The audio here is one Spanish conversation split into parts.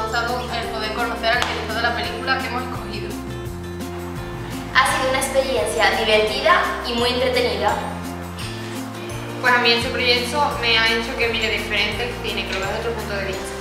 gustado el poder conocer al director de la película que hemos escogido. Ha sido una experiencia divertida y muy entretenida. Pues a mí este proyecto me ha hecho que mire diferente el cine, que lo vea desde otro punto de vista.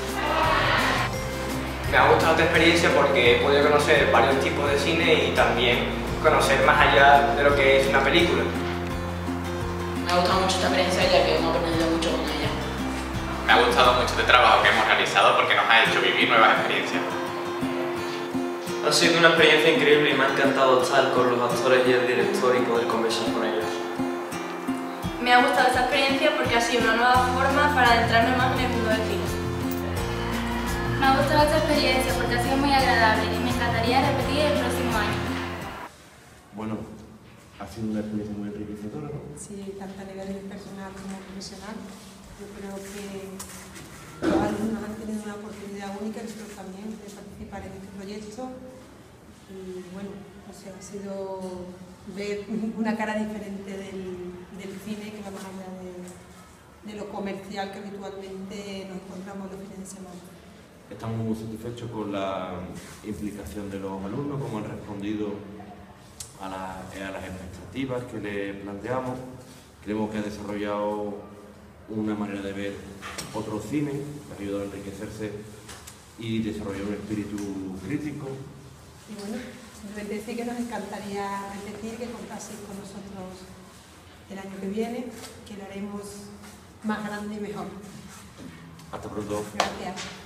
Me ha gustado esta experiencia porque he podido conocer varios tipos de cine y también conocer más allá de lo que es una película. Me ha gustado mucho esta experiencia ya que hemos aprendido mucho con ella. Me ha gustado mucho este trabajo que hemos realizado porque nos ha hecho vivir nuevas experiencias. Ha sido una experiencia increíble y me ha encantado estar con los actores y el director y poder conversar con ellos. Me ha gustado esta experiencia porque ha sido una nueva forma para adentrarme más en el mundo del cine. Me ha gustado esta experiencia porque ha sido muy agradable y me encantaría repetir el próximo año. Bueno, ha sido una experiencia muy enriquecedora, ¿no? Sí, tanto a nivel personal como profesional. Yo creo que los alumnos han tenido una oportunidad única, nosotros también, de participar en este proyecto. Y bueno, o sea, ha sido ver una cara diferente del cine que va más allá de lo comercial que habitualmente nos encontramos los fines de semana. Estamos muy satisfechos con la implicación de los alumnos, cómo han respondido a las expectativas que le planteamos. Creemos que ha desarrollado una manera de ver otro cine, que ha ayudado a enriquecerse y desarrollar un espíritu crítico. Y bueno, simplemente decir que nos encantaría repetir, que contaseis con nosotros el año que viene, que lo haremos más grande y mejor. Hasta pronto. Gracias.